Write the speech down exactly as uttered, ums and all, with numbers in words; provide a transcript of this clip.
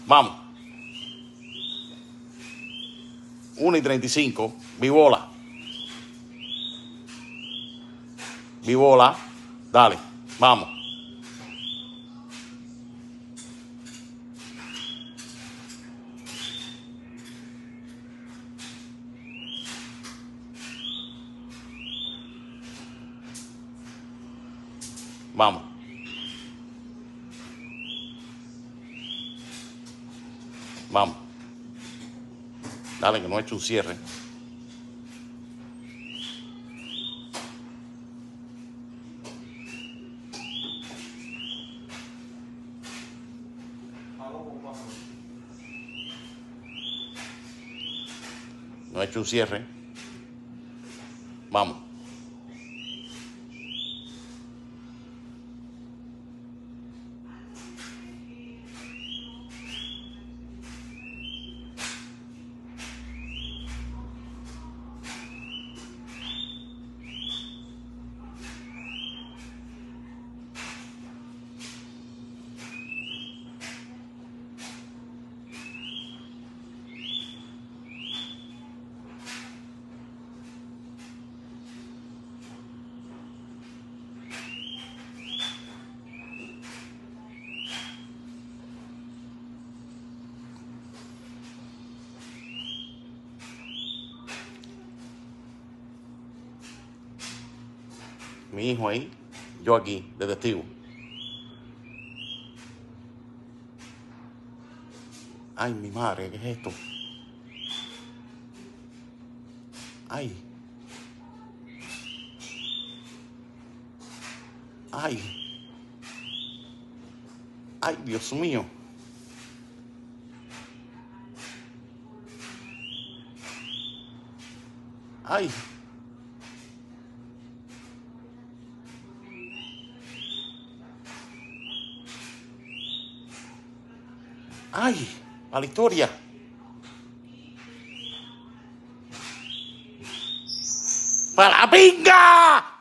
Vamos. uno y treinta y cinco. Vivola. Vivola. Dale. Vamos. Vamos. Vamos. Dale, que no he hecho un cierre. No he hecho un cierre. Vamos. Mi hijo ahí, yo aquí, de testigo. Ay, mi madre, ¿qué es esto? Ay. Ay. Ay, Dios mío. Ay. Ay, a la historia. ¡Para la pinga!